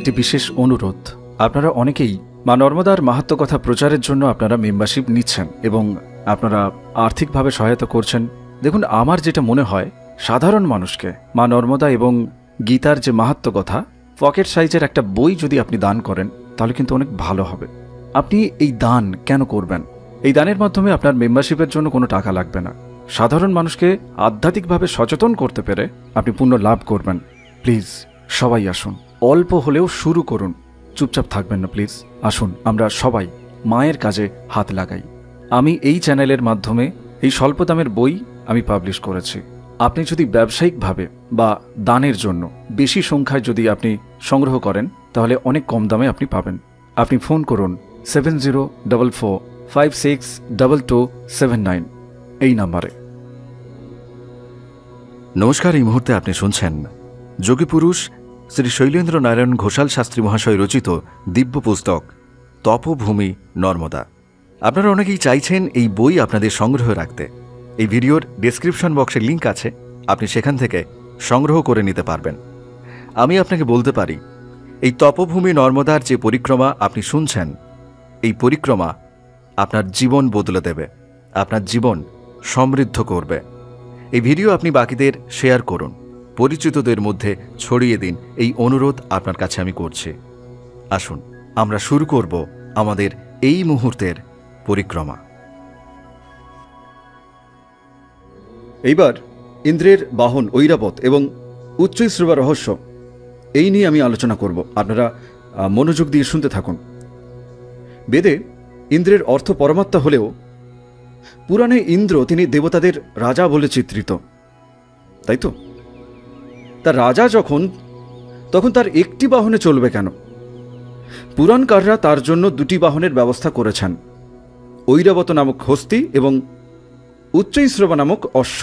একটি বিশেষ অনুরোধ। আপনারা অনেকেই মা নর্মদার মাহাত্ম্য কথা প্রচারের জন্য আপনারা মেম্বারশিপ নিচ্ছেন এবং আপনারা আর্থিকভাবে সহায়তা করছেন। দেখুন, আমার যেটা মনে হয়, সাধারণ মানুষকে মা নর্মদা এবং গীতার যে মাহাত্ম্য কথা পকেট সাইজের একটা বই যদি আপনি দান করেন তাহলে কিন্তু অনেক ভালো হবে। আপনি এই দান কেন করবেন? এই দানের মাধ্যমে আপনার মেম্বারশিপের জন্য কোনো টাকা লাগবে না। সাধারণ মানুষকে আধ্যাত্মিকভাবে সচেতন করতে পেরে আপনি পুণ্য লাভ করবেন। প্লিজ সবাই আসুন, অল্প হলেও শুরু করুন, চুপচাপ থাকবেন না প্লিজ। আসুন আমরা সবাই মায়ের কাজে হাত লাগাই। আমি এই চ্যানেলের মাধ্যমে এই স্বল্প দামের বই আমি পাবলিশ করেছি। আপনি যদি ব্যবসায়িকভাবে বা দানের জন্য বেশি সংখ্যায় যদি আপনি সংগ্রহ করেন তাহলে অনেক কম দামে আপনি পাবেন। আপনি ফোন করুন 7044562279 এই নাম্বারে। নমস্কার, এই মুহূর্তে আপনি শুনছেন যোগী পুরুষ শ্রী শৈলেন্দ্র নারায়ণ ঘোষাল শাস্ত্রী মহাশয় রচিত দিব্য পুস্তক তপভূমি নর্মদা। আপনারা অনেকেই চাইছেন এই বই আপনাদের সংগ্রহ রাখতে। এই ভিডিওর ডেসক্রিপশন বক্সে লিঙ্ক আছে, আপনি সেখান থেকে সংগ্রহ করে নিতে পারবেন। আমি আপনাকে বলতে পারি, এই তপভূমি নর্মদার যে পরিক্রমা আপনি শুনছেন, এই পরিক্রমা আপনার জীবন বদলে দেবে, আপনার জীবন সমৃদ্ধ করবে। এই ভিডিও আপনি বাকিদের শেয়ার করুন, পরিচিতদের মধ্যে ছড়িয়ে দিন, এই অনুরোধ আপনার কাছে আমি করছি। আসুন আমরা শুরু করব আমাদের এই মুহূর্তের পরিক্রমা। এইবার ইন্দ্রের বাহন ঐরাবত এবং উচ্চৈঃশ্রবা রহস্য এই নিয়ে আমি আলোচনা করব। আপনারা মনোযোগ দিয়ে শুনতে থাকুন। বেদে ইন্দ্রের অর্থ পরমাত্মা হলেও পুরাণে ইন্দ্র তিনি দেবতাদের রাজা বলে চিত্রিত, তাই তো? তার রাজা তখন তার একটি বাহনে চলবে কেন? পুরাণকাররা তার জন্য দুটি বাহনের ব্যবস্থা করেছেন, ঐরাবত নামক হস্তি এবং উচ্চৈঃশ্রবা নামক অশ্ব।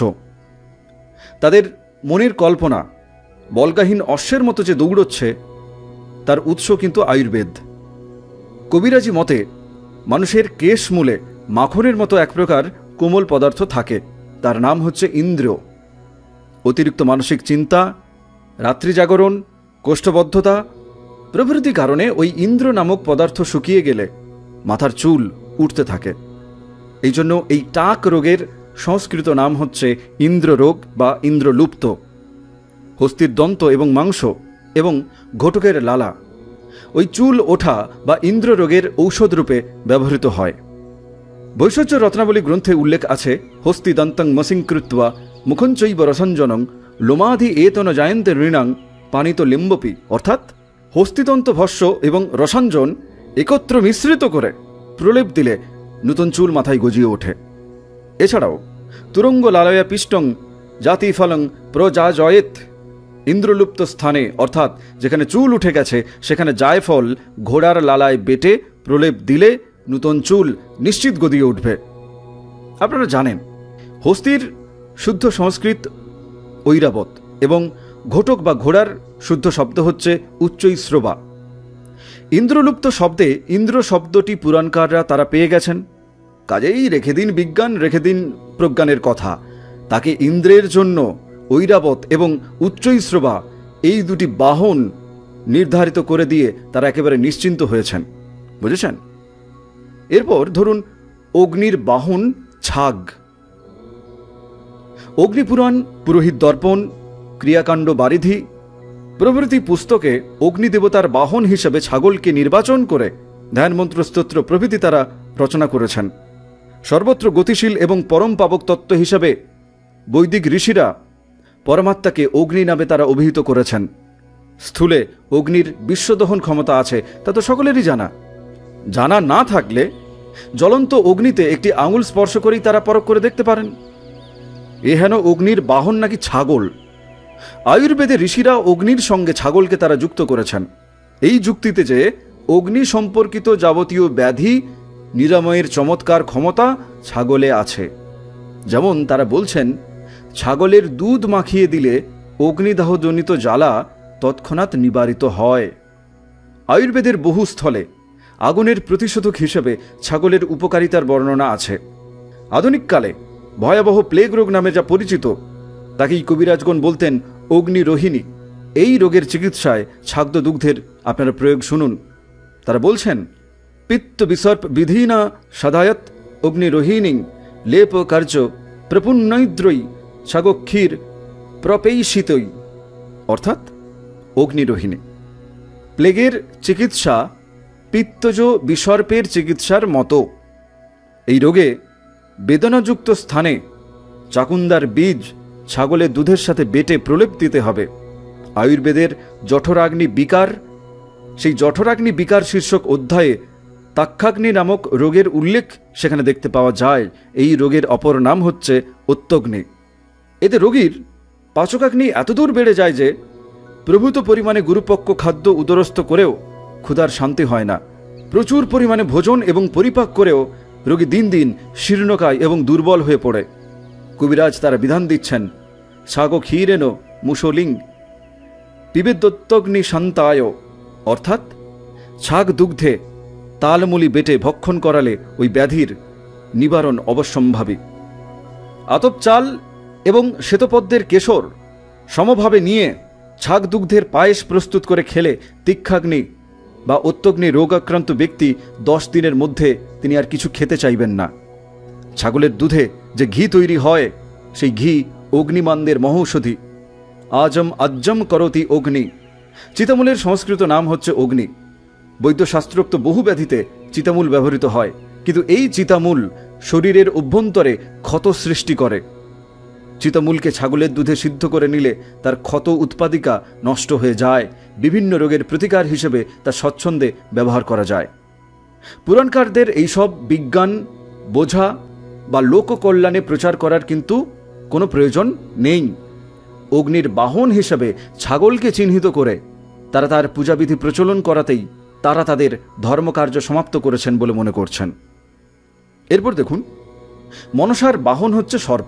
তাদের মনের কল্পনা বলগাহীন অশ্বের মতো যে দৌড়চ্ছে তার উৎস কিন্তু আয়ুর্বেদ। কবিরাজি মতে মানুষের কেশমূলে মাখনের মতো এক প্রকার কোমল পদার্থ থাকে, তার নাম হচ্ছে ইন্দ্র। অতিরিক্ত মানসিক চিন্তা, রাত্রি জাগরণ, কোষ্ঠবদ্ধতা প্রভৃতি কারণে ওই ইন্দ্র নামক পদার্থ শুকিয়ে গেলে মাথার চুল উঠতে থাকে। এই জন্য এই টাক রোগের সংস্কৃত নাম হচ্ছে ইন্দ্র রোগ বা ইন্দ্রলুপ্ত। হস্তির দন্ত এবং মাংস এবং ঘটকের লালা ওই চুল ওঠা বা ইন্দ্র রোগের ঔষধ রূপে ব্যবহৃত হয়। বৈশিষ্ট্য রত্নাবলী গ্রন্থে উল্লেখ আছে, হস্তি দন্তং মসিং কৃত্বা মুখঞ্চৈব রসঞ্জনং লোমাধি এতন জায়ন্তে ঋণাং পানিত লিম্বপি। অর্থাৎ হস্তিদন্ত ভস্য এবং রসাঞ্জন একত্র মিশ্রিত করে প্রলেপ দিলে নূতন চুল মাথায় গজিয়ে ওঠে। এছাড়াও তুরঙ্গ লালয়া পিষ্টং জাতি ফলং প্রজাজয়েত, ইন্দ্রলুপ্ত স্থানে অর্থাৎ যেখানে চুল উঠে গেছে সেখানে জায়ফল ঘোড়ার লালায় বেটে প্রলেপ দিলে নূতন চুল নিশ্চিত গদিয়ে উঠবে। আপনারা জানেন, হস্তির শুদ্ধ সংস্কৃত ঐরাবত এবং ঘটক বা ঘোড়ার শুদ্ধ শব্দ হচ্ছে উচ্চৈঃশ্রবা। ইন্দ্রলুপ্ত শব্দে ইন্দ্র শব্দটি পুরাণকাররা তারা পেয়ে গেছেন, কাজেই রেখে দিন বিজ্ঞান, রেখে দিন প্রজ্ঞানের কথা। তাকে ইন্দ্রের জন্য ঐরাবত এবং উচ্চৈঃশ্রবা এই দুটি বাহন নির্ধারিত করে দিয়ে তারা একেবারে নিশ্চিন্ত হয়েছেন, বুঝেছেন? এরপর ধরুন অগ্নির বাহন ছাগ। অগ্নিপুরাণ, পুরোহিত দর্পণ, ক্রিয়াকাণ্ড বারিধি প্রভৃতি পুস্তকে অগ্নিদেবতার বাহন হিসেবে ছাগলকে নির্বাচন করে ধ্যানমন্ত্র স্তোত্র প্রভৃতি তারা রচনা করেছেন। সর্বত্র গতিশীল এবং পরম পাবক তত্ত্ব হিসাবে বৈদিক ঋষিরা পরমাত্মাকে অগ্নি নামে তারা অভিহিত করেছেন। স্থূলে অগ্নির বিশ্বদহন ক্ষমতা আছে, তা তো সকলেরই জানা। জানা না থাকলে জ্বলন্ত অগ্নিতে একটি আঙুল স্পর্শ করেই তারা পরখ করে দেখতে পারেন। হেন অগ্নির বাহন নাকি ছাগল। আয়ুর্বেদে ঋষিরা অগ্নির সঙ্গে ছাগলকে তারা যুক্ত করেছেন এই যুক্তিতে যে অগ্নি সম্পর্কিত যাবতীয় ব্যাধি নিরাময়ের চমৎকার ক্ষমতা ছাগলে আছে। যেমন তারা বলছেন, ছাগলের দুধ মাখিয়ে দিলে অগ্নিদাহজনিত জ্বালা তৎক্ষণাৎ নিবারিত হয়। আয়ুর্বেদের বহু স্থলে আগুনের প্রতিশোধক হিসেবে ছাগলের উপকারিতার বর্ণনা আছে। আধুনিককালে ভয়াবহ প্লেগ রোগ নামে যা পরিচিত তাকেই কবিরাজগণ বলতেন অগ্নিরোহিণী। এই রোগের চিকিৎসায় ছাগ্দ দুগ্ধের আপনারা প্রয়োগ শুনুন। তারা বলছেন, পিত্ত বিসর্প বিধিনা সাদায়ত অগ্নিরোহিণী লেপ কার্য প্রপুণ্যদ্রয়ী ছাগক্ষীর প্রপেয়িষিতই, অর্থাৎ অগ্নিরোহিণী। প্লেগের চিকিৎসা পিত্তজ বিসর্পের চিকিৎসার মতো। এই রোগে বেদনাযুক্ত স্থানে চাকুন্দার বীজ ছাগলের দুধের সাথে বেটে প্রলেপ দিতে হবে। আয়ুর্বেদের জঠরাগ্নি বিকার, সেই জঠরাগ্নি বিকার শীর্ষক অধ্যায়ে তাক্ষাগ্নি নামক রোগের উল্লেখ সেখানে দেখতে পাওয়া যায়। এই রোগের অপর নাম হচ্ছে অত্যগ্নি। এতে রোগীর পাচকাগ্নি এতদূর বেড়ে যায় যে প্রভূত পরিমাণে গুরুপক্ষ খাদ্য উদরস্থ করেও ক্ষুধার শান্তি হয় না। প্রচুর পরিমাণে ভোজন এবং পরিপাক করেও রোগী দিন দিন শীর্ণকায় এবং দুর্বল হয়ে পড়ে। কবিরাজ তারা বিধান দিচ্ছেন, ছাগ ক্ষীরেন মুসলিং পিবেদত্তগ্নি শান্তায়, অর্থাৎ ছাগ দুগ্ধে তালমূলি বেটে ভক্ষণ করালে ওই ব্যাধির নিবারণ অবশ্যম্ভাবী। আতপ চাল এবং শ্বেতপদ্মের কেশর সমভাবে নিয়ে ছাগ দুগ্ধের পায়েস প্রস্তুত করে খেলে তীক্ষাগ্নি বা অত্যগ্নি রোগাক্রান্ত ব্যক্তি 10 দিনের মধ্যে তিনি আর কিছু খেতে চাইবেন না। ছাগলের দুধে যে ঘি তৈরি হয়, সেই ঘি অগ্নিমানদের মহৌষধি। আজম আজ্জম করতি অগ্নি। চিতামূলের সংস্কৃত নাম হচ্ছে অগ্নি। বৈদ্যশাস্ত্রোক্ত বহু ব্যাধিতে চিতামূল ব্যবহৃত হয়, কিন্তু এই চিতামূল শরীরের অভ্যন্তরে ক্ষত সৃষ্টি করে। চিতামূলকে ছাগলের দুধে সিদ্ধ করে নিলে তার ক্ষত উৎপাদিকা নষ্ট হয়ে যায়। বিভিন্ন রোগের প্রতিকার হিসেবে তা স্বচ্ছন্দে ব্যবহার করা যায়। পুরাণকারদের এইসব বিজ্ঞান বোঝা বা লোককল্যাণে প্রচার করার কিন্তু কোনো প্রয়োজন নেই। অগ্নির বাহন হিসেবে ছাগলকে চিহ্নিত করে তারা তার পূজাবিধি প্রচলন করাতেই তারা তাদের ধর্মকার্য সমাপ্ত করেছেন বলে মনে করছেন। এরপর দেখুন, মনসার বাহন হচ্ছে সর্প।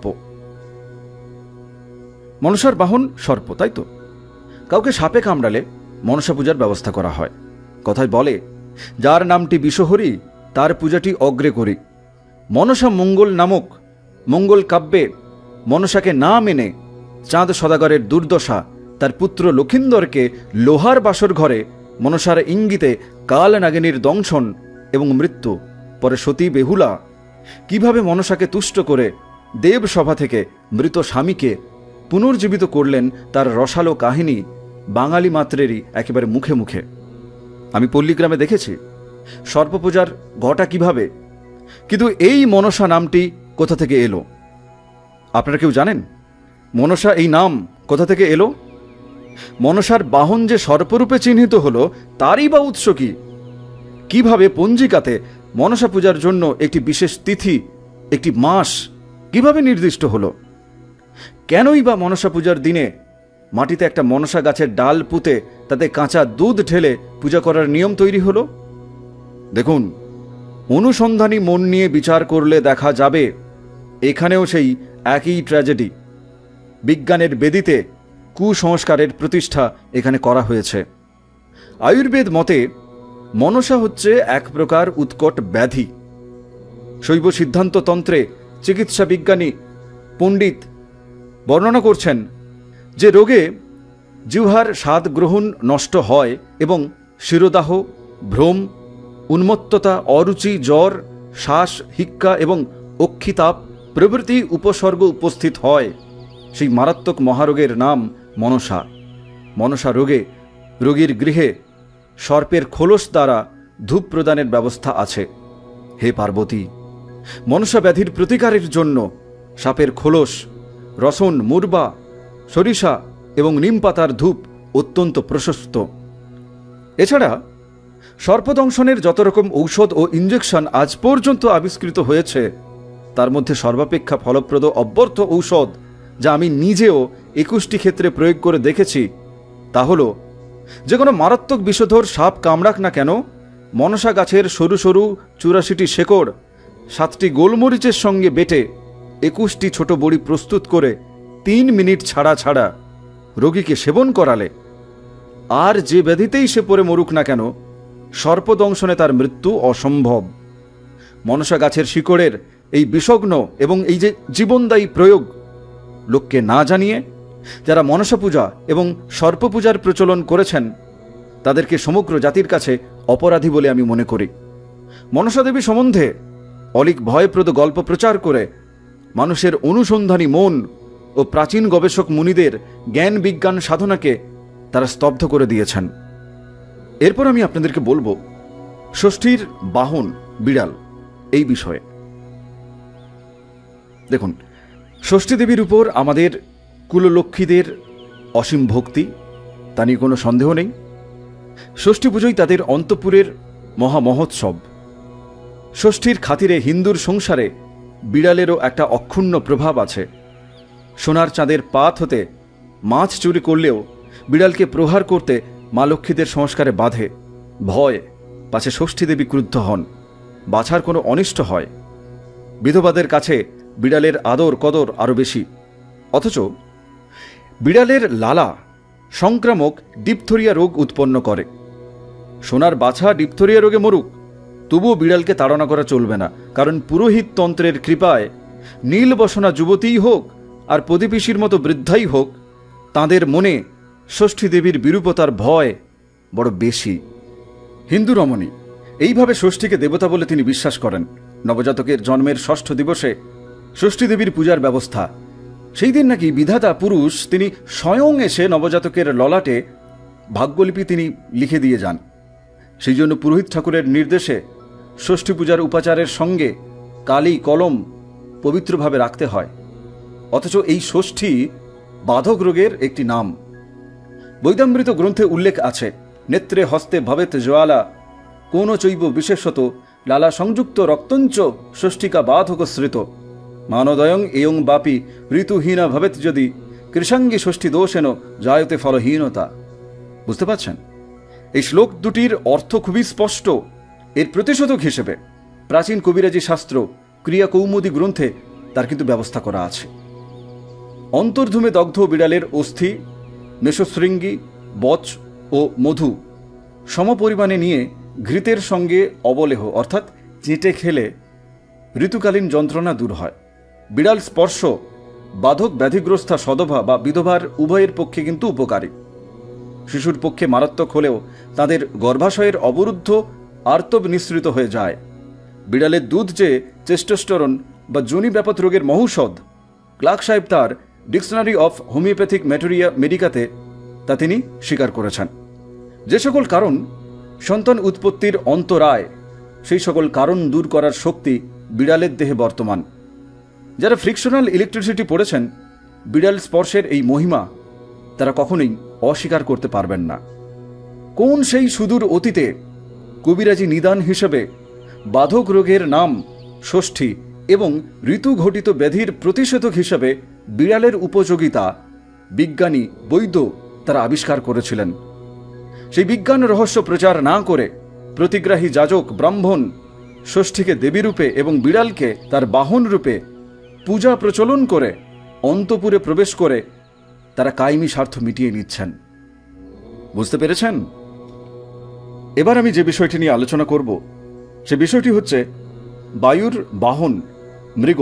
মনসার বাহন সর্প, তাই তো? কাউকে সাপে কামড়ালে মনসা পূজার ব্যবস্থা করা হয়। কথায় বলে, যার নামটি বিষহরি তার পূজাটি অগ্রে করি। মনসা মঙ্গল নামক মঙ্গল কাব্যে মনসাকে না মেনে চাঁদ সদাগরের দুর্দশা তার পুত্র লক্ষিন্দরকে লোহার বাসর ঘরে মনসার ইঙ্গিতে কাল নাগিনীর দংশন এবং মৃত্যু, পরে সতী বেহুলা কিভাবে মনসাকে তুষ্ট করে দেবসভা থেকে মৃত স্বামীকে পুনর্জীবিত করলেন তার রসালো কাহিনী বাঙালি মাত্রেরই একেবারে মুখে মুখে। আমি পল্লীগ্রামে দেখেছি সর্পপূজার ঘটা কিভাবে, কিন্তু এই মনসা নামটি কোথা থেকে এলো? আপনারা কেউ জানেন মনসা এই নাম কোথা থেকে এলো? মনসার বাহন যে সর্পরূপে চিহ্নিত হলো তারই বা উৎস কি? কিভাবে পঞ্জিকাতে মনসা পূজার জন্য একটি বিশেষ তিথি, একটি মাস কিভাবে নির্দিষ্ট হলো? কেনই বা মনসা পূজার দিনে মাটিতে একটা মনসা গাছের ডাল পুঁতে তাতে কাঁচা দুধ ঢেলে পূজা করার নিয়ম তৈরি হলো? দেখুন, অনুসন্ধানী মন নিয়ে বিচার করলে দেখা যাবে এখানেও সেই একই ট্র্যাজেডি। বিজ্ঞানের বেদিতে কুসংস্কারের প্রতিষ্ঠা এখানে করা হয়েছে। আয়ুর্বেদ মতে মনসা হচ্ছে এক প্রকার উৎকট ব্যাধি। শৈব সিদ্ধান্ততন্ত্রে চিকিৎসা বিজ্ঞানী পণ্ডিত বর্ণনা করছেন যে রোগে জিহ্বার স্বাদ গ্রহণ নষ্ট হয় এবং শিরোদাহ, ভ্রম, উন্মত্ততা, অরুচি, জ্বর, শ্বাস, হিক্কা এবং অক্ষিতাপ প্রভৃতি উপসর্গ উপস্থিত হয়। সেই মারাত্মক মহারোগের নাম মনসা। মনসা রোগে রোগীর গৃহে সর্পের খোলস দ্বারা ধূপ প্রদানের ব্যবস্থা আছে। হে পার্বতী, মনসা ব্যাধির প্রতিকারের জন্য সাপের খোলস, রসন, মুরবা, সরিষা এবং নিম পাতার ধূপ অত্যন্ত প্রশস্ত। এছাড়া সর্পদংশনের যত রকম ঔষধ ও ইঞ্জেকশন আজ পর্যন্ত আবিষ্কৃত হয়েছে তার মধ্যে সর্বাপেক্ষা ফলপ্রদ অব্যর্থ ঔষধ, যা আমি নিজেও 21টি ক্ষেত্রে প্রয়োগ করে দেখেছি, তা হল যে কোনো মারাত্মক বিষধর সাপ কামড়াক না কেন, মনসা গাছের সরু সরু 84টি শেকড় 7টি গোলমরিচের সঙ্গে বেটে 21টি ছোট বড়ি প্রস্তুত করে 3 মিনিট ছাড়া ছাড়া রোগীকে সেবন করালে আর যে ব্যাধিতেই সে পড়ে মরুক না কেন, সর্পদংশনে তার মৃত্যু অসম্ভব। মনসা গাছের শিকড়ের এই বিষগ্ন এবং এই যে জীবনদায়ী প্রয়োগ লোককে না জানিয়ে যারা মনসা পূজা এবং সর্প পূজার প্রচলন করেছেন তাদেরকে সমগ্র জাতির কাছে অপরাধী বলে আমি মনে করি। মনসা দেবী সম্বন্ধে অলিক ভয়প্রদ গল্প প্রচার করে মানুষের অনুসন্ধানী মন ও প্রাচীন গবেষক মুনিদের জ্ঞান বিজ্ঞান সাধনাকে তারা স্তব্ধ করে দিয়েছেন। এরপর আমি আপনাদেরকে বলবো ষষ্ঠীর বাহন বিড়াল এই বিষয়ে। দেখুন, ষষ্ঠী দেবীর উপর আমাদের কুললক্ষ্মীদের অসীম ভক্তি, তা নিয়ে কোনো সন্দেহ নেই। ষষ্ঠী পুজোই তাদের অন্তঃপুরের মহামহোৎসব। ষষ্ঠীর খাতিরে হিন্দুর সংসারে বিড়ালেরও একটা অক্ষুণ্ণ প্রভাব আছে। সোনার চাঁদের পাত হতে মাছ চুরি করলেও বিড়ালকে প্রহার করতে মা লক্ষ্মীদের সংস্কারে বাধে, ভয় পাছে ষষ্ঠী দেবী ক্রুদ্ধ হন, বাছার কোনো অনিষ্ট হয়। বিধবাদের কাছে বিড়ালের আদর কদর আরও বেশি। অথচ বিড়ালের লালা সংক্রামক ডিপথোরিয়া রোগ উৎপন্ন করে। সোনার বাছা ডিপথোরিয়া রোগে মরুক, তবুও বিড়ালকে তাড়না করা চলবে না, কারণ পুরোহিত তন্ত্রের কৃপায় নীলবসনা যুবতীই হোক আর প্রদীপিসির মতো বৃদ্ধাই হোক, তাঁদের মনে ষষ্ঠী দেবীর বিরূপতার ভয় বড় বেশি। হিন্দু রমণী এইভাবে ষষ্ঠীকে দেবতা বলে তিনি বিশ্বাস করেন। নবজাতকের জন্মের ষষ্ঠ দিবসে ষষ্ঠী দেবীর পূজার ব্যবস্থা। সেই দিন নাকি বিধাতা পুরুষ তিনি স্বয়ং এসে নবজাতকের ললাটে ভাগ্যলিপি তিনি লিখে দিয়ে যান। সেই জন্য পুরোহিত ঠাকুরের নির্দেশে ষষ্ঠী পূজার উপাচারের সঙ্গে কালি কলম পবিত্রভাবে রাখতে হয়। অথচ এই ষষ্ঠী বাধক রোগের একটি নাম। বৈদামৃত গ্রন্থে উল্লেখ আছে, নেত্রে হস্তে ভবেত জ্বালা কোন চৈব বিশেষত লালা সংযুক্ত রক্তঞ্চ ষষ্ঠিকা বাধক শ্রিত মানদয়ং এয়ং বাপি ঋতুহীনা ভবেত যদি কৃষাঙ্গী ষষ্ঠী দোষেন জায়তে ফলহীনতা। বুঝতে পারছেন? এই শ্লোক দুটির অর্থ খুবই স্পষ্ট। এর প্রতিশোধক হিসেবে প্রাচীন কবিরাজি শাস্ত্র ক্রিয়া কৌমুদী গ্রন্থে তার কিন্তু ব্যবস্থা করা আছে। অন্তর্ধূমে দগ্ধ বিড়ালের অস্থি, মেষশৃঙ্গী, বচ ও মধু সমপরিমাণে নিয়ে ঘৃতের সঙ্গে অবলেহ অর্থাৎ চেটে খেলে ঋতুকালীন যন্ত্রণা দূর হয়। বিড়াল স্পর্শ বাধক ব্যাধিগ্রস্তা সদভা বা বিধবার উভয়ের পক্ষে কিন্তু উপকারী। শিশুর পক্ষে মারাত্মক হলেও তাদের গর্ভাশয়ের অবরুদ্ধ আর্তব নিঃসৃত হয়ে যায়। বিড়ালের দুধ যে টেস্টোস্টেরন বা যোনি ব্যাপক রোগের মহৌষধ, ক্লার্ক সাহেব তার ডিকশনারি অফ হোমিওপ্যাথিক ম্যাটেরিয়া মেডিকাতে তা তিনি স্বীকার করেছেন। যে সকল কারণ সন্তান উৎপত্তির অন্তরায়, সেই সকল কারণ দূর করার শক্তি বিড়ালের দেহে বর্তমান। যারা ফ্রিকশনাল ইলেকট্রিসিটি পড়েছেন, বিড়াল স্পর্শের এই মহিমা তারা কখনোই অস্বীকার করতে পারবেন না। কোন সেই সুদূর অতীতে কবিরাজি নিদান হিসেবে বাধক রোগের নাম ষষ্ঠী এবং ঋতু ঘটিত ব্যাধির প্রতিষেধক হিসেবে বিড়ালের উপযোগিতা বিজ্ঞানী বৈদ্য তারা আবিষ্কার করেছিলেন। সেই বিজ্ঞান রহস্য প্রচার না করে প্রতিগ্রাহী যাজক ব্রাহ্মণ ষষ্ঠীকে দেবীরূপে এবং বিড়ালকে তার বাহন রূপে পূজা প্রচলন করে অন্তপুরে প্রবেশ করে তারা কায়েমি স্বার্থ মিটিয়ে নিচ্ছেন। বুঝতে পেরেছেন? এবার আমি যে বিষয়টি নিয়ে আলোচনা করব সে বিষয়টি হচ্ছে বায়ুর বাহন মৃগ।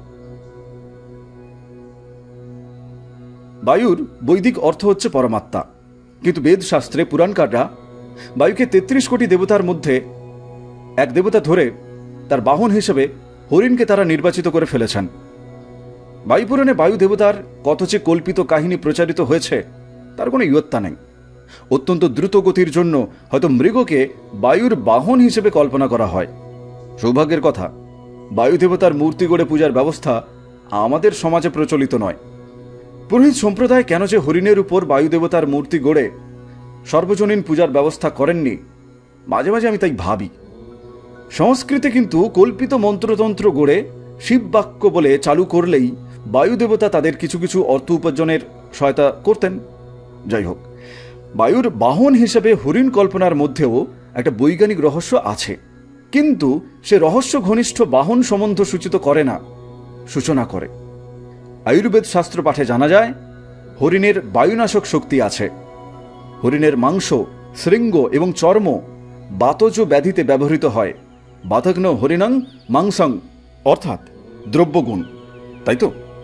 বায়ুর বৈদিক অর্থ হচ্ছে পরমাত্মা, কিন্তু বেদশাস্ত্রে পুরাণকাররা বায়ুকে ৩৩ কোটি দেবতার মধ্যে এক দেবতা ধরে তার বাহন হিসেবে হরিণকে তারা নির্বাচিত করে ফেলেছেন। বায়ুপুরাণে বায়ু দেবতার কত যে কল্পিত কাহিনী প্রচারিত হয়েছে তার কোনো ইয়ত্তা নেই। অত্যন্ত দ্রুত গতির জন্য হয়তো মৃগকে বায়ুর বাহন হিসেবে কল্পনা করা হয়। সৌভাগ্যের কথা, বায়ু দেবতার মূর্তি গড়ে পূজার ব্যবস্থা আমাদের সমাজে প্রচলিত নয়। পুরোহিত সম্প্রদায় কেন যে হরিণের উপর বায়ু দেবতার মূর্তি গড়ে সর্বজনীন পূজার ব্যবস্থা করেননি, মাঝে মাঝে আমি তাই ভাবি। সংস্কৃতে কিন্তু কল্পিত মন্ত্রতন্ত্র গড়ে শিব বাক্য বলে চালু করলেই বায়ু দেবতা তাদের কিছু কিছু অর্থ উপার্জনের সহায়তা করতেন। যাই হোক, বায়ুর বাহন হিসেবে হরিণ কল্পনার মধ্যেও একটা বৈজ্ঞানিক রহস্য আছে, কিন্তু সে রহস্য ঘনিষ্ঠ বাহন সম্বন্ধ সূচিত করে না, সূচনা করে। আয়ুর্বেদ শাস্ত্র পাঠে জানা যায় হরিণের বায়ুনাশক শক্তি আছে। হরিণের মাংস, শৃঙ্গ এবং চর্ম বাতজ ব্যাধিতে ব্যবহৃত হয়। বাতগ্ন হরিণং মাংসং অর্থাৎ দ্রব্যগুণ, তাই তো?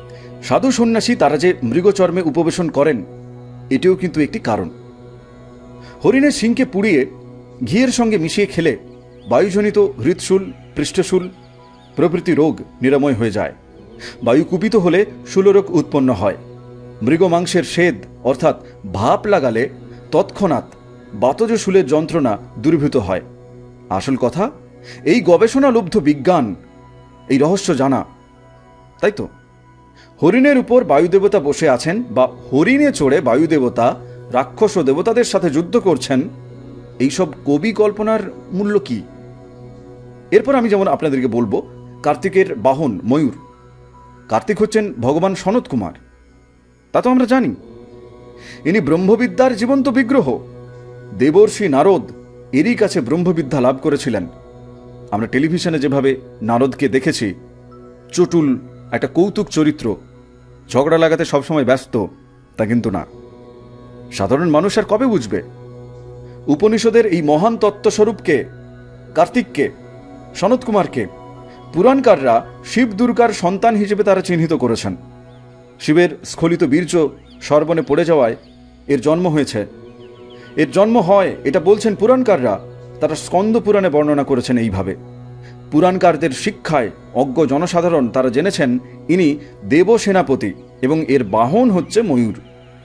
সাধু সন্ন্যাসী তারা যে মৃগচর্মে উপবেশন করেন এটিও কিন্তু একটি কারণ। হরিণের শিংকে পুড়িয়ে ঘিয়ের সঙ্গে মিশিয়ে খেলে বায়ুজনিত হৃৎশূল, পৃষ্ঠশূল প্রভৃতি রোগ নিরাময় হয়ে যায়। বায়ু কুপিত হলে শূলরোগ উৎপন্ন হয়। মৃগ মাংসের স্বেদ অর্থাৎ ভাপ লাগালে তৎক্ষণাৎ বাতজ শূলের যন্ত্রণা দূরীভূত হয়। আসল কথা, এই গবেষণালব্ধ বিজ্ঞান, এই রহস্য জানা, তাই তো? হরিণের উপর বায়ুদেবতা বসে আছেন বা হরিণে চড়ে বায়ুদেবতা রাক্ষস ও দেবতাদের সাথে যুদ্ধ করছেন, এইসব কবি কল্পনার মূল্য কি? এরপর আমি যেমন আপনাদেরকে বলবো কার্তিকের বাহন ময়ূর। কার্তিক হচ্ছেন ভগবান সনত কুমার, তা তো আমরা জানি। ইনি ব্রহ্মবিদ্যার জীবন্ত বিগ্রহ। দেবর্ষি নারদ এরই কাছে ব্রহ্মবিদ্যা লাভ করেছিলেন। আমরা টেলিভিশনে যেভাবে নারদকে দেখেছি, চটুল একটা কৌতুক চরিত্র, ঝগড়া লাগাতে সবসময় ব্যস্ত, তা কিন্তু না। সাধারণ মানুষ আর কবে বুঝবে উপনিষদের এই মহান তত্ত্বস্বরূপকে? কার্তিককে, সনত কুমারকে পুরাণকাররা শিব দুর্গার সন্তান হিসেবে তারা চিহ্নিত করেছেন। শিবের স্খলিত বীর্য সর্বনে পড়ে যাওয়ায় এর জন্ম হয়েছে। এর জন্ম হয় এটা বলছেন পুরাণকাররা, তারা স্কন্দ পুরাণে বর্ণনা করেছেন এইভাবে। পুরাণকারদের শিক্ষায় অজ্ঞ জনসাধারণ তারা জেনেছেন ইনি দেব সেনাপতি এবং এর বাহন হচ্ছে ময়ূর।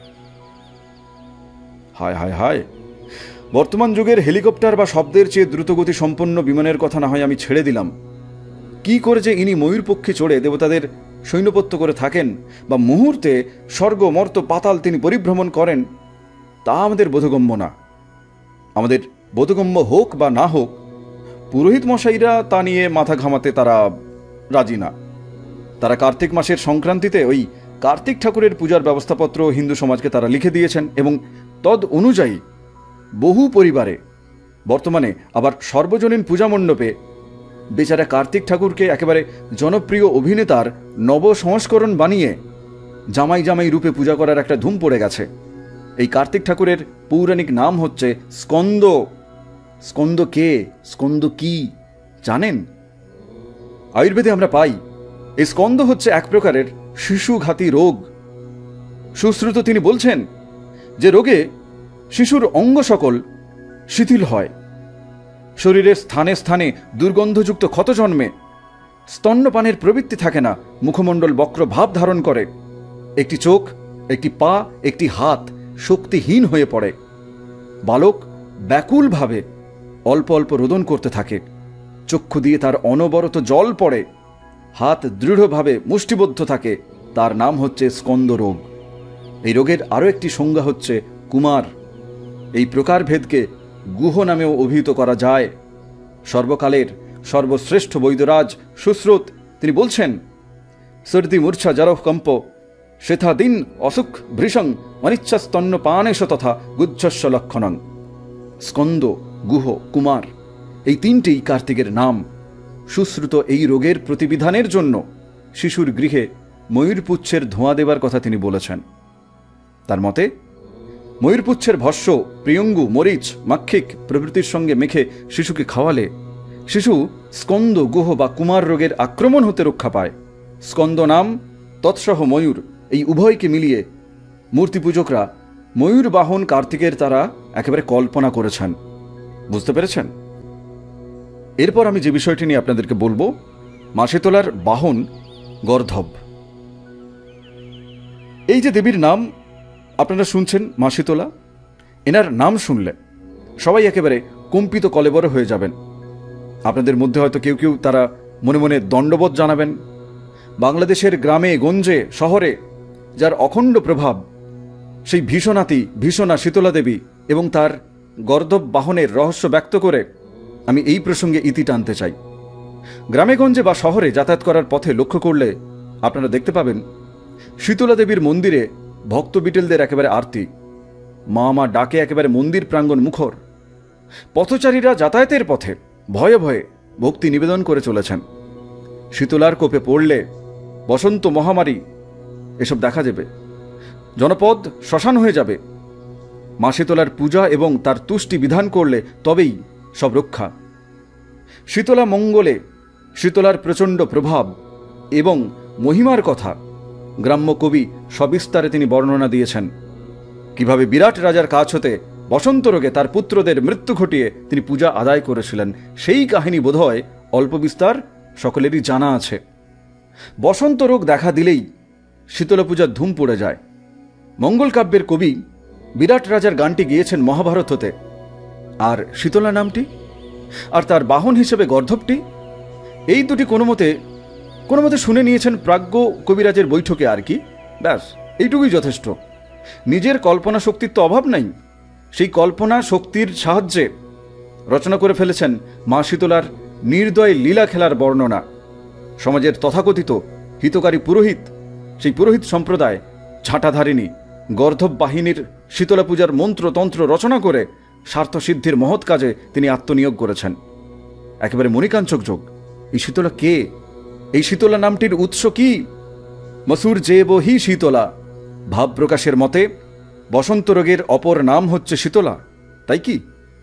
হায় হায় হায়, বর্তমান যুগের হেলিকপ্টার বা শব্দের চেয়ে দ্রুতগতি সম্পন্ন বিমানের কথা না হয় আমি ছেড়ে দিলাম, কি করে যে ইনি ময়ূর পক্ষে চড়ে দেবতাদের সৈন্যপত্য করে থাকেন বা মুহূর্তে স্বর্গ মর্ত পাতাল তিনি পরিভ্রমণ করেন, তা আমাদের বোধগম্য না। আমাদের বোধগম্য হোক বা না হোক, পুরোহিত মশাইরা তা নিয়ে মাথা ঘামাতে তারা রাজি না। তারা কার্তিক মাসের সংক্রান্তিতে ওই কার্তিক ঠাকুরের পূজার ব্যবস্থাপত্র হিন্দু সমাজকে তারা লিখে দিয়েছেন এবং তদ অনুযায়ী বহু পরিবারে বর্তমানে আবার সর্বজনীন পূজা মণ্ডপে বেচারা কার্তিক ঠাকুরকে একেবারে জনপ্রিয় অভিনেতার নব সংস্করণ বানিয়ে জামাই জামাই রূপে পূজা করার একটা ধুম পড়ে গেছে। এই কার্তিক ঠাকুরের পৌরাণিক নাম হচ্ছে স্কন্দ। স্কন্দ কে, স্কন্দ কি জানেন? আয়ুর্বেদে আমরা পাই এই স্কন্দ হচ্ছে এক প্রকারের শিশুঘাতী রোগ। সুশ্রুত তিনি বলছেন যে রোগে শিশুর অঙ্গ সকল শিথিল হয়, শরীরের স্থানে স্থানে দুর্গন্ধযুক্ত ক্ষত জন্মে, স্তন্যপানের প্রবৃত্তি থাকে না, মুখমণ্ডল বক্র ভাব ধারণ করে, একটি চোখ, একটি পা, একটি হাত শক্তিহীন হয়ে পড়ে, বালক ব্যাকুলভাবে অল্প অল্প রোদন করতে থাকে, চক্ষু দিয়ে তার অনবরত জল পড়ে, হাত দৃঢ়ভাবে মুষ্টিবদ্ধ থাকে, তার নাম হচ্ছে স্কন্দ রোগ। এই রোগের আরও একটি সংজ্ঞা হচ্ছে কুমার। এই প্রকারভেদকে গুহ নামেও অভিহিত করা যায়। সর্বকালের সর্বশ্রেষ্ঠ বৈদ্যরাজ সুশ্রুত তিনি বলছেন, সর্দি মূর্ছা জরহ কম্প শেথা দিন অসুখ ভৃশং অনিচ্ছাস্তন্য পানেশ তথা গুচ্ছস্য লক্ষণং। স্কন্দ, গুহ, কুমার এই তিনটেই কার্তিকের নাম। সুশ্রুত এই রোগের প্রতিবিধানের জন্য শিশুর গৃহে ময়ূরপুচ্ছের ধোঁয়া দেবার কথা তিনি বলেছেন। তার মতে ময়ূরপুচ্ছের ভস্য প্রিয়ঙ্গু, মরিচ, মাক্ষিক প্রভৃতির সঙ্গে মেখে শিশুকে খাওয়ালে শিশু স্কন্দ, গুহ বা কুমার রোগের আক্রমণ হতে রক্ষা পায়। স্কন্দ নাম তৎসহ ময়ূর এই উভয়কে মিলিয়ে মূর্তি পূজকরা ময়ূর বাহন কার্তিকের তারা একেবারে কল্পনা করেছেন। বুঝতে পেরেছেন? এরপর আমি যে বিষয়টি নিয়ে আপনাদেরকে বলবো, মাসিতলার বাহন গর্ধব। এই যে দেবীর নাম আপনারা শুনছেন মাসিতলা, এনার নাম শুনলে সবাই একেবারে কম্পিত কলেবর হয়ে যাবেন। আপনাদের মধ্যে হয়তো কেউ কেউ তারা মনে মনে দণ্ডবোধ জানাবেন। বাংলাদেশের গ্রামে গঞ্জে শহরে যার অখণ্ড প্রভাব, সেই ভীষণাতি ভীষণা শীতলা দেবী এবং তার গর্দব বাহনের রহস্য ব্যক্ত করে আমি এই প্রসঙ্গে ইতি টানতে চাই। গ্রামেগঞ্জে বা শহরে যাতায়াত করার পথে লক্ষ্য করলে আপনারা দেখতে পাবেন শীতলা দেবীর মন্দিরে ভক্ত বিটেলদের একেবারে আরতি, মা মা ডাকে একেবারে মন্দির প্রাঙ্গণ মুখর। পথচারীরা যাতায়াতের পথে ভয়ে ভয়ে ভক্তি নিবেদন করে চলেছেন। শীতলার কোপে পড়লে বসন্ত মহামারী এসব দেখা যাবে, জনপদ শ্মশান হয়ে যাবে। মা শীতলার পূজা এবং তার তুষ্টি বিধান করলে তবেই সব রক্ষা। শীতলা মঙ্গলে শীতলার প্রচণ্ড প্রভাব এবং মহিমার কথা গ্রাম্য কবি সবিস্তারে তিনি বর্ণনা দিয়েছেন কিভাবে বিরাট রাজার কাছ হতে বসন্ত রোগে তার পুত্রদের মৃত্যু ঘটিয়ে তিনি পূজা আদায় করেছিলেন। সেই কাহিনী বোধহয় অল্প বিস্তার সকলেরই জানা আছে। বসন্ত রোগ দেখা দিলেই শীতলা পূজার ধুম পড়ে যায়। মঙ্গল কাব্যের কবি বিরাট রাজার গানটি গিয়েছেন মহাভারত হতে, আর শীতলা নামটি আর তার বাহন হিসেবে গর্ধবটি, এই দুটি কোনো মতে শুনে নিয়েছেন প্রাজ্ঞ কবিরাজের বৈঠকে আর কি। ব্যাস এইটুকুই যথেষ্ট। নিজের কল্পনা শক্তির তো অভাব নাই, সেই কল্পনা শক্তির সাহায্যে রচনা করে ফেলেছেন মা শীতলার নির্দয় লীলা খেলার বর্ণনা। সমাজের তথাকথিত হিতকারী পুরোহিত, সেই পুরোহিত সম্প্রদায় ঝাঁটাধারিণী গর্ধব বাহিনীর শীতলা পূজার মন্ত্রতন্ত্র রচনা করে স্বার্থসিদ্ধির মহৎ কাজে তিনি আত্মনিয়োগ করেছেন। একেবারে মণিকাঞ্চক যোগ। এই শীতলা কে? এই শীতলা নামটির উৎস কি? মসুর যে বহি শীতলা ভাব প্রকাশের মতে বসন্ত রোগের অপর নাম হচ্ছে শীতলা, তাই কি?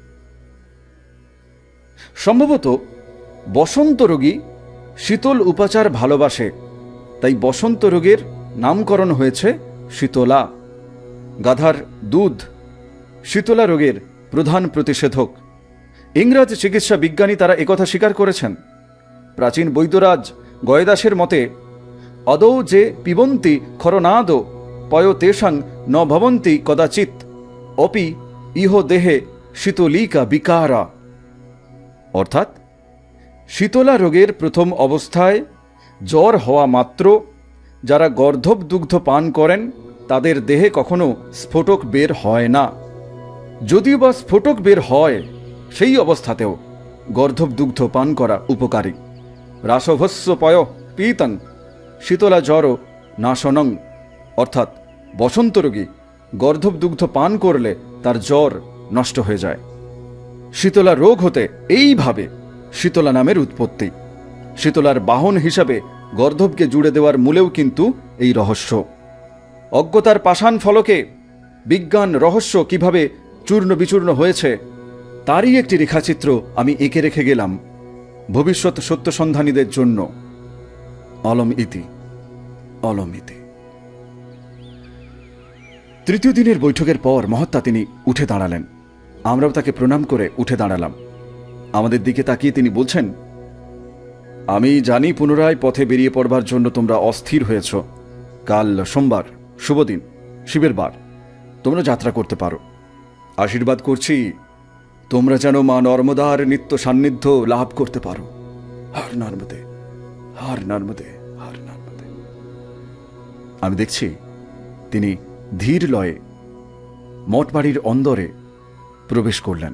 সম্ভবত বসন্ত রোগী শীতল উপাচার ভালোবাসে, তাই বসন্ত রোগের নামকরণ হয়েছে শীতলা। গাধার দুধ শীতলা রোগের প্রধান প্রতিষেধক। ইংরাজ চিকিৎসা বিজ্ঞানী তারা একথা স্বীকার করেছেন। প্রাচীন বৈদ্যরাজ গয়দাসের মতে অদৌ যে পিবন্তি খরনাদ পয় তেষাং ন ভবন্তি কদাচিৎ অপি ইহ দেহে শীতলিকা বিকারা। অর্থাৎ শীতলা রোগের প্রথম অবস্থায় জ্বর হওয়া মাত্র যারা গর্ধব দুগ্ধ পান করেন তাদের দেহে কখনো স্ফোটক বের হয় না। যদিও বা স্ফোটক বের হয়, সেই অবস্থাতেও গর্ধব দুগ্ধ পান করা উপকারী। রাসভস্য পয় পীতং শীতলা জ্বর নাশনং। অর্থাৎ বসন্ত রোগী গর্ধব দুগ্ধ পান করলে তার জ্বর নষ্ট হয়ে যায়। শীতলা রোগ হতে এইভাবে শীতলা নামের উৎপত্তি। শীতলার বাহন হিসাবে গর্ধবকে জুড়ে দেওয়ার মূলেও কিন্তু এই রহস্য। অজ্ঞতার পাষাণ ফলকে বিজ্ঞান রহস্য কিভাবে চূর্ণ বিচূর্ণ হয়েছে তারই একটি রেখাচিত্র আমি এঁকে রেখে গেলাম ভবিষ্যৎ সত্যসন্ধানীদের জন্য। অলম ইতি অলম ইতি। তৃতীয় দিনের বৈঠকের পর মহাত্মা তিনি উঠে দাঁড়ালেন। আমরাও তাকে প্রণাম করে উঠে দাঁড়ালাম। আমাদের দিকে তাকিয়ে তিনি বলছেন, আমি জানি পুনরায় পথে বেরিয়ে পড়বার জন্য তোমরা অস্থির হয়েছ। কাল সোমবার, শুভদিন, শিবের বার, তোমরা যাত্রা করতে পারো। আশীর্বাদ করছি তোমরা যেন মা নর্মদার নিত্য সান্নিধ্য লাভ করতে পারো। হর নর্মদে, হর নর্মদে, হর নর্মদে। আমি দেখছি তিনি ধীর লয়ে মঠবাড়ির অন্দরে প্রবেশ করলেন।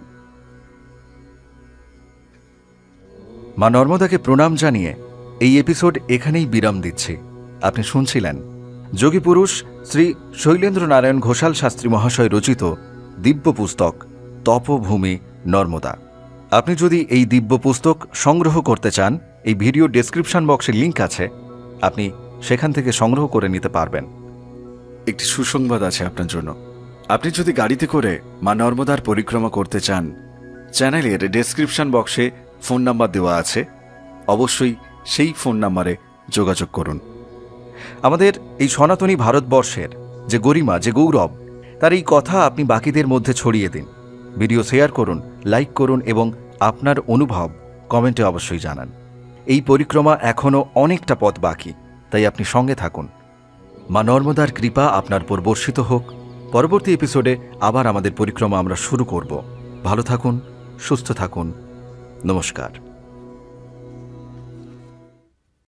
মা নর্মদাকে প্রণাম জানিয়ে এই এপিসোড এখানেই বিরাম দিচ্ছি। আপনি শুনছিলেন যোগী পুরুষ শ্রী শৈলেন্দ্র নারায়ণ ঘোষাল শাস্ত্রী মহাশয় রচিত দিব্য পুস্তক তপভূমি নর্মদা। আপনি যদি এই দিব্য পুস্তক সংগ্রহ করতে চান, এই ভিডিও ডেসক্রিপশন বক্সে লিঙ্ক আছে, আপনি সেখান থেকে সংগ্রহ করে নিতে পারবেন। একটি সুসংবাদ আছে আপনার জন্য। আপনি যদি গাড়িতে করে মা নর্মদার পরিক্রমা করতে চান, চ্যানেলের ডেসক্রিপশন বক্সে ফোন নাম্বার দেওয়া আছে, অবশ্যই সেই ফোন নাম্বারে যোগাযোগ করুন। আমাদের এই সনাতনী ভারতবর্ষের যে গরিমা, যে গৌরব, তার এই কথা আপনি বাকিদের মধ্যে ছড়িয়ে দিন। ভিডিও শেয়ার করুন, লাইক করুন এবং আপনার অনুভব কমেন্টে অবশ্যই জানান। এই পরিক্রমা এখনও অনেকটা পথ বাকি, তাই আপনি সঙ্গে থাকুন। মা নর্মদার কৃপা আপনার উপর বর্ষিত হোক। পরবর্তী এপিসোডে আবার আমাদের পরিক্রমা আমরা শুরু করব। ভালো থাকুন, সুস্থ থাকুন। নমস্কার।